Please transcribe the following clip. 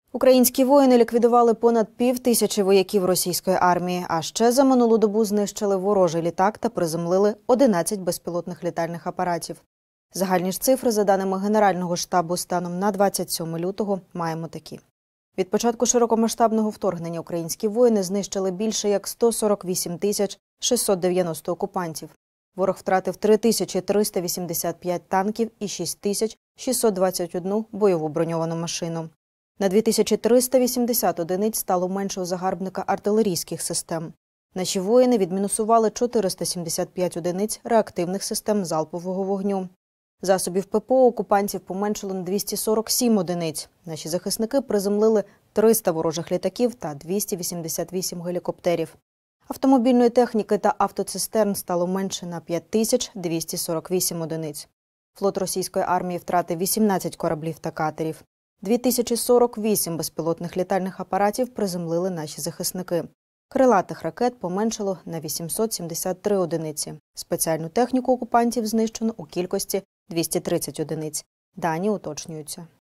Українські воїни ліквідували понад 5000 вояків російської армії, а ще за минулу добу знищили ворожий літак та приземлили 11 безпілотних літальних апаратів. Загальні ж цифри, за даними Генерального штабу, станом на 27 лютого маємо такі. Від початку широкомасштабного вторгнення українські воїни знищили більше як 148 690 окупантів. Ворог втратив 3385 танків і 6621 бойову броньовану машину. На 2380 одиниць стало менше у загарбника артилерійських систем. Наші воїни відмінусували 475 одиниць реактивних систем залпового вогню. Засобів ППО окупантів поменшило на 247 одиниць. Наші захисники приземлили 300 ворожих літаків та 288 гелікоптерів. Автомобільної техніки та автоцистерн стало менше на 5248 одиниць. Флот російської армії втратив 18 кораблів та катерів. 2048 безпілотних літальних апаратів приземлили наші захисники. Крилатих ракет поменшало на 873 одиниці. Спеціальну техніку окупантів знищено у кількості 230 одиниць. Дані уточнюються.